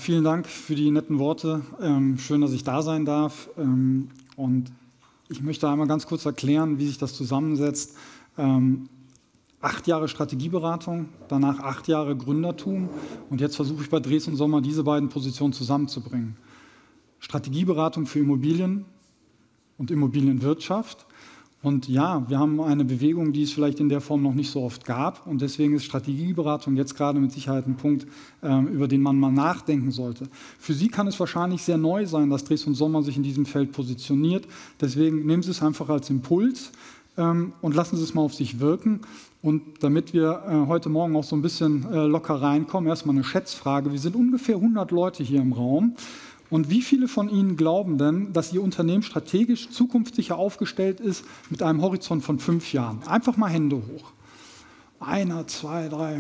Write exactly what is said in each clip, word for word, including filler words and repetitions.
vielen Dank für die netten Worte. Ähm, schön, dass ich da sein darf. Ähm, und ich möchte einmal ganz kurz erklären, wie sich das zusammensetzt. Ähm, acht Jahre Strategieberatung, danach acht Jahre Gründertum und jetzt versuche ich bei Dres und Sommer diese beiden Positionen zusammenzubringen. Strategieberatung für Immobilien und Immobilienwirtschaft. Und ja, wir haben eine Bewegung, die es vielleicht in der Form noch nicht so oft gab. Und deswegen ist Strategieberatung jetzt gerade mit Sicherheit ein Punkt, ähm, über den man mal nachdenken sollte. Für Sie kann es wahrscheinlich sehr neu sein, dass Dres und Sommer sich in diesem Feld positioniert. Deswegen nehmen Sie es einfach als Impuls ähm, und lassen Sie es mal auf sich wirken. Und damit wir äh, heute Morgen auch so ein bisschen äh, locker reinkommen, erstmal eine Schätzfrage. Wir sind ungefähr hundert Leute hier im Raum. Und wie viele von Ihnen glauben denn, dass Ihr Unternehmen strategisch zukunftssicher aufgestellt ist mit einem Horizont von fünf Jahren? Einfach mal Hände hoch. Einer, zwei, drei.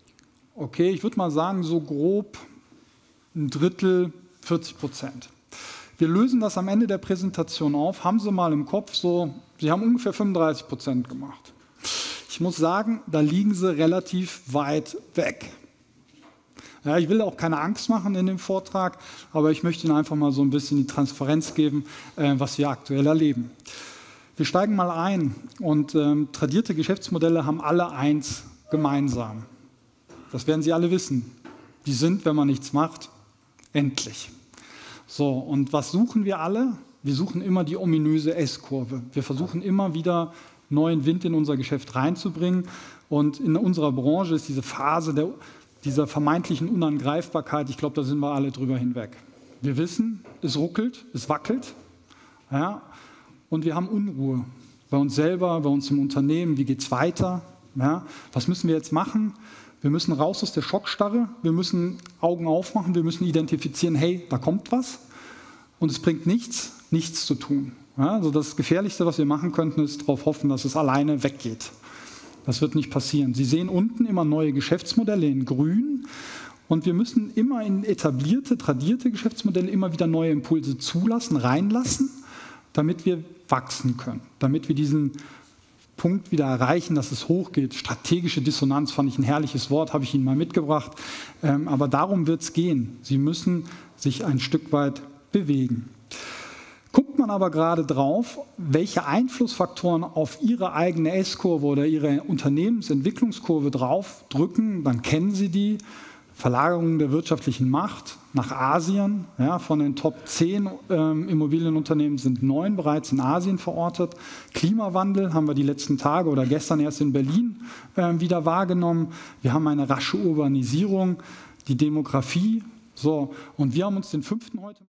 Okay, ich würde mal sagen, so grob ein Drittel, vierzig Prozent. Wir lösen das am Ende der Präsentation auf. Haben Sie mal im Kopf so, Sie haben ungefähr fünfunddreißig Prozent gemacht. Ich muss sagen, da liegen Sie relativ weit weg. Ja, ich will auch keine Angst machen in dem Vortrag, aber ich möchte Ihnen einfach mal so ein bisschen die Transparenz geben, äh, was wir aktuell erleben. Wir steigen mal ein und ähm, tradierte Geschäftsmodelle haben alle eins gemeinsam. Das werden Sie alle wissen. Die sind, wenn man nichts macht, endlich. So, und was suchen wir alle? Wir suchen immer die ominöse S-Kurve. Wir versuchen immer wieder neuen Wind in unser Geschäft reinzubringen und in unserer Branche ist diese Phase der dieser vermeintlichen Unangreifbarkeit, ich glaube, da sind wir alle drüber hinweg. Wir wissen, es ruckelt, es wackelt, ja, und wir haben Unruhe bei uns selber, bei uns im Unternehmen. Wie geht es weiter? Ja, was müssen wir jetzt machen? Wir müssen raus aus der Schockstarre, wir müssen Augen aufmachen, wir müssen identifizieren, hey, da kommt was und es bringt nichts, nichts zu tun. Ja, also das Gefährlichste, was wir machen könnten, ist darauf hoffen, dass es alleine weggeht. Das wird nicht passieren. Sie sehen unten immer neue Geschäftsmodelle in grün und wir müssen immer in etablierte, tradierte Geschäftsmodelle immer wieder neue Impulse zulassen, reinlassen, damit wir wachsen können, damit wir diesen Punkt wieder erreichen, dass es hochgeht. Strategische Dissonanz fand ich ein herrliches Wort, habe ich Ihnen mal mitgebracht. Ähm, aber darum wird es gehen. Sie müssen sich ein Stück weit bewegen. Guckt man aber gerade drauf, welche Einflussfaktoren auf Ihre eigene S-Kurve oder Ihre Unternehmensentwicklungskurve drauf drücken, dann kennen Sie die. Verlagerung der wirtschaftlichen Macht nach Asien. Ja, von den Top zehn ähm, Immobilienunternehmen sind neun bereits in Asien verortet. Klimawandel haben wir die letzten Tage oder gestern erst in Berlin äh, wieder wahrgenommen. Wir haben eine rasche Urbanisierung, die Demografie. So, und wir haben uns den fünften heute